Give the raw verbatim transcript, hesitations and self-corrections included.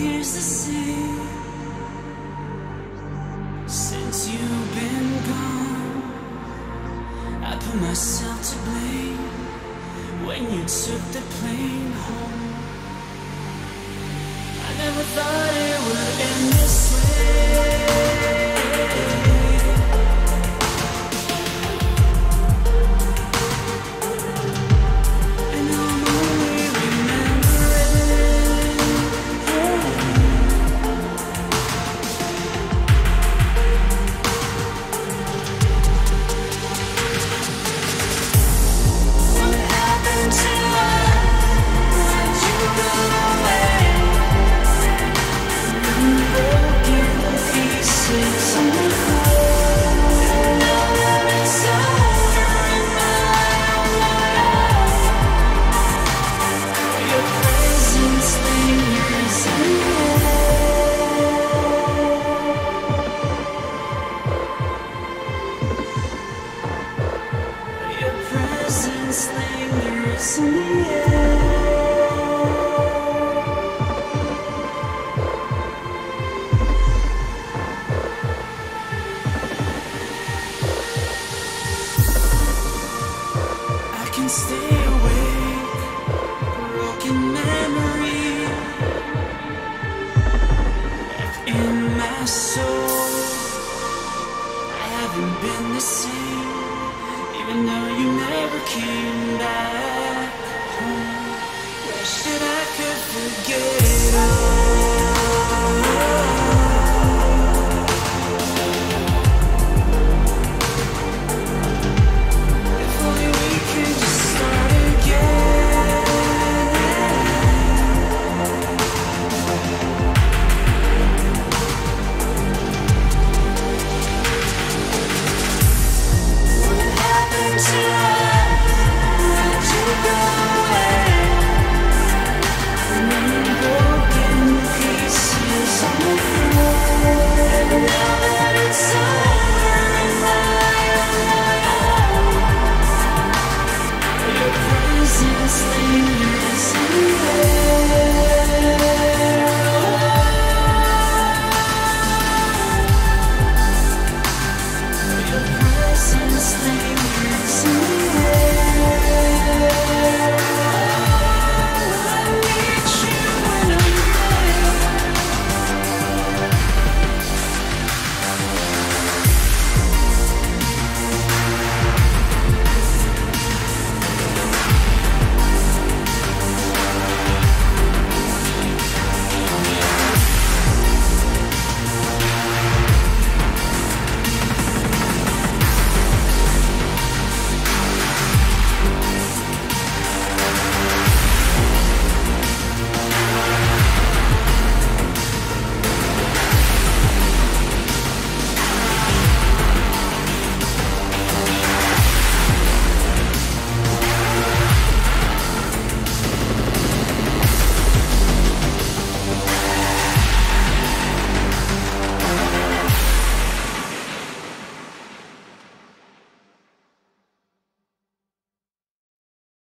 appears the same since you've been gone. I put myself to blame when you took the plane home. I never thought it would end this way. Lingers in the air. I can stay awake, broken memory left in my soul. I haven't been the same, even though you never came back home. Wish that I could forget.